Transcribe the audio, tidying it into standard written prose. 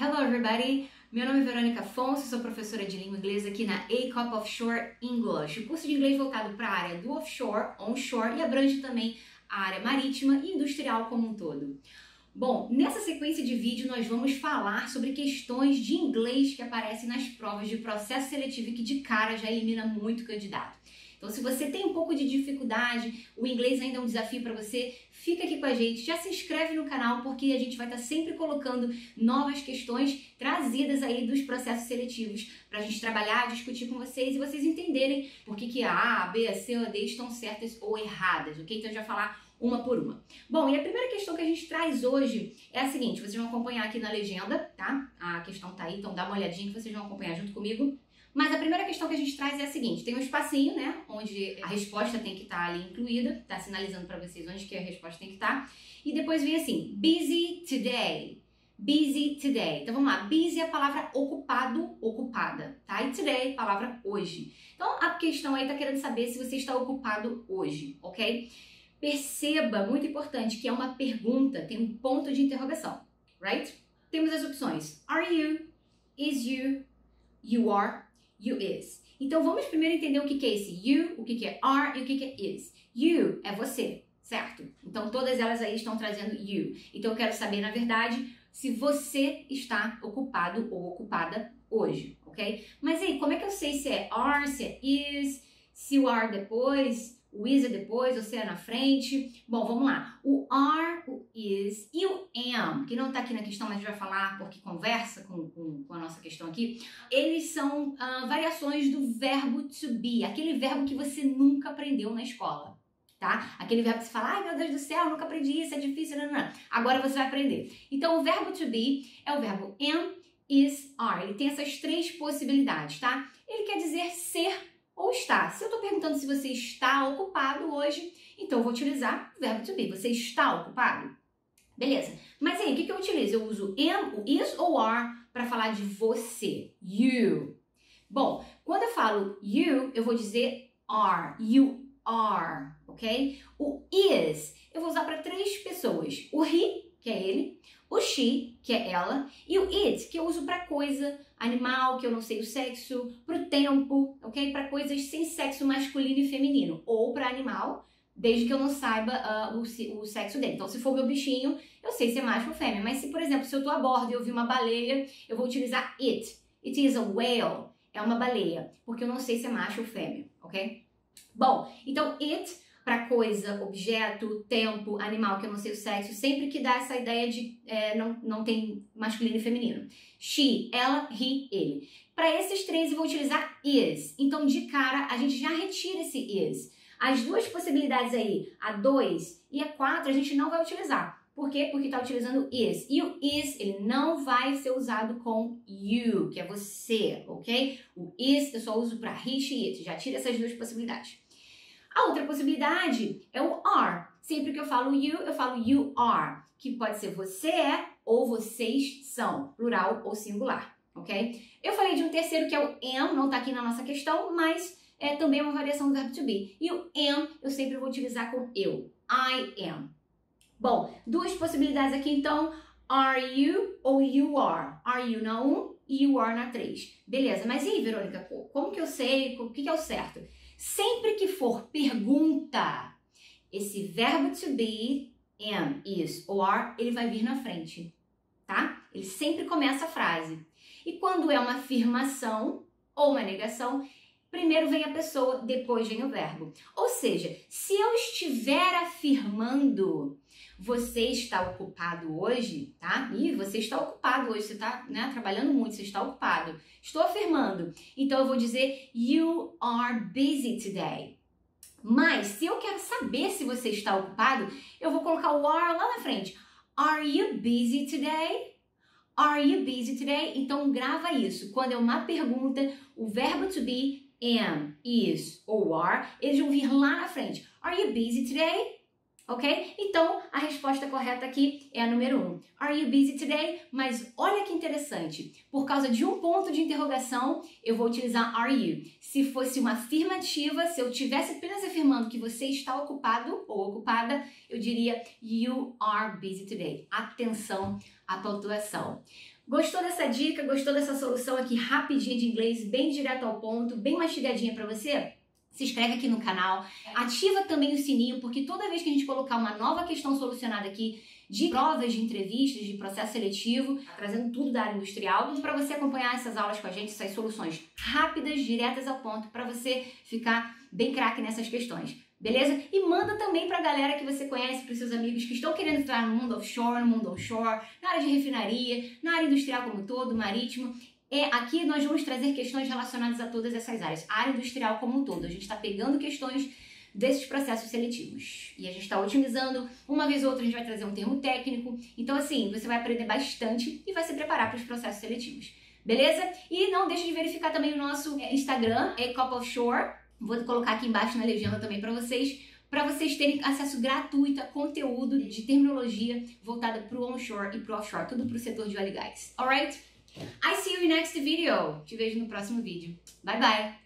Hello everybody! Meu nome é Verônica Afonso, sou professora de língua inglesa aqui na ACOP Offshore English, o curso de inglês voltado para a área do offshore, onshore e abrange também a área marítima e industrial como um todo. Bom, nessa sequência de vídeo nós vamos falar sobre questões de inglês que aparecem nas provas de processo seletivo e que de cara já elimina muito candidato. Então, se você tem um pouco de dificuldade, o inglês ainda é um desafio para você, fica aqui com a gente, já se inscreve no canal porque a gente vai estar sempre colocando novas questões trazidas aí dos processos seletivos para a gente trabalhar, discutir com vocês e vocês entenderem por que a B, a C ou a D estão certas ou erradas, ok? Então, a gente vai falar uma por uma. Bom, e a primeira questão que a gente traz hoje é a seguinte, vocês vão acompanhar aqui na legenda, tá? A questão tá aí, então dá uma olhadinha que vocês vão acompanhar junto comigo. Mas a primeira questão que a gente traz é a seguinte, tem um espacinho, né, onde a resposta tem que estar ali incluída, tá sinalizando para vocês onde que a resposta tem que estar, e depois vem assim, busy today, busy today. Então vamos lá, busy é a palavra ocupado, ocupada, tá? E today, palavra hoje. Então a questão aí tá querendo saber se você está ocupado hoje, ok? Perceba, muito importante, que é uma pergunta, tem um ponto de interrogação, right? Temos as opções, are you, is you, you are, you is. Então vamos primeiro entender o que é esse you, o que é are e o que é is. You é você, certo? Então todas elas aí estão trazendo you. Então eu quero saber, na verdade, se você está ocupado ou ocupada hoje, ok? Mas aí, como é que eu sei se é are, se é is, se o are depois, o is é depois ou se é na frente? Bom, vamos lá. O are, o is e o am, que não está aqui na questão, mas a gente vai falar porque conversa com a nossa questão aqui, eles são variações do verbo to be, aquele verbo que você nunca aprendeu na escola, tá? Aquele verbo que você fala, ai meu Deus do céu, nunca aprendi isso, é difícil, não. Agora você vai aprender. Então o verbo to be é o verbo am, is, are. Ele tem essas três possibilidades, tá? Ele quer dizer ser ou está. Se eu estou perguntando se você está ocupado hoje, então eu vou utilizar o verbo to be. Você está ocupado? Beleza. Mas aí, o que eu utilizo? Eu uso am, o is ou are para falar de você. You. Bom, quando eu falo you, eu vou dizer are. You are, ok? O is, eu vou usar para três pessoas. O he, que é ele, o she, que é ela, e o it, que eu uso para coisa, animal, que eu não sei o sexo, pro tempo, ok? Para coisas sem sexo masculino e feminino, ou para animal, desde que eu não saiba o sexo dele. Então, se for meu bichinho, eu sei se é macho ou fêmea, mas se, por exemplo, se eu tô a bordo e eu vi uma baleia, eu vou utilizar it. It is a whale, é uma baleia, porque eu não sei se é macho ou fêmea, ok? Bom, então it para coisa, objeto, tempo, animal, que eu não sei o sexo, sempre que dá essa ideia de não tem masculino e feminino. She, ela, he, ele. Para esses três eu vou utilizar is. Então, de cara, a gente já retira esse is. As duas possibilidades aí, a 2 e a 4, a gente não vai utilizar. Por quê? Porque está utilizando is. E o is, ele não vai ser usado com you, que é você, ok? O is eu só uso para he, she, it. Já tira essas duas possibilidades. A outra possibilidade é o are. Sempre que eu falo you are, que pode ser você é ou vocês são, plural ou singular, ok? Eu falei de um terceiro que é o am, não tá aqui na nossa questão, mas é também uma variação do verbo to be. E o am eu sempre vou utilizar com eu, I am. Bom, duas possibilidades aqui então, are you ou you are. Are you na 1 e you are na 3. Beleza, mas e aí, Verônica, como que eu sei, o que é o certo? Sempre que for pergunta, esse verbo to be, am, is ou are, ele vai vir na frente, tá? Ele sempre começa a frase. E quando é uma afirmação ou uma negação, primeiro vem a pessoa, depois vem o verbo. Ou seja, se eu estiver afirmando, você está ocupado hoje, tá? Ih, você está ocupado hoje, você está, né, trabalhando muito, você está ocupado. Estou afirmando. Então eu vou dizer you are busy today. Mas se eu quero saber se você está ocupado, eu vou colocar o are lá na frente. Are you busy today? Are you busy today? Então grava isso. Quando é uma pergunta, o verbo to be, am, is ou are, eles vão vir lá na frente. Are you busy today? Ok? Então, a resposta correta aqui é a número 1. Are you busy today? Mas olha que interessante. Por causa de um ponto de interrogação, eu vou utilizar are you. Se fosse uma afirmativa, se eu estivesse apenas afirmando que você está ocupado ou ocupada, eu diria you are busy today. Atenção à pontuação. Gostou dessa dica? Gostou dessa solução aqui rapidinha de inglês, bem direto ao ponto, bem mastigadinha para você? Se inscreve aqui no canal, ativa também o sininho, porque toda vez que a gente colocar uma nova questão solucionada aqui, de provas, de entrevistas, de processo seletivo, trazendo tudo da área industrial, para você acompanhar essas aulas com a gente, essas soluções rápidas, diretas ao ponto, para você ficar bem craque nessas questões. Beleza? E manda também pra galera que você conhece, pros seus amigos que estão querendo entrar no mundo offshore, no mundo onshore, na área de refinaria, na área industrial como um todo, marítimo. Aqui nós vamos trazer questões relacionadas a todas essas áreas, a área industrial como um todo. A gente está pegando questões desses processos seletivos e a gente está otimizando. Uma vez ou outra a gente vai trazer um termo técnico. Então assim, você vai aprender bastante e vai se preparar para os processos seletivos. Beleza? E não deixe de verificar também o nosso Instagram, A-Cop Offshore. Vou colocar aqui embaixo na legenda também para vocês terem acesso gratuito a conteúdo de terminologia voltada para o onshore e para o offshore, tudo para o setor de óleo e gás. Alright? I see you in next video. Te vejo no próximo vídeo. Bye bye!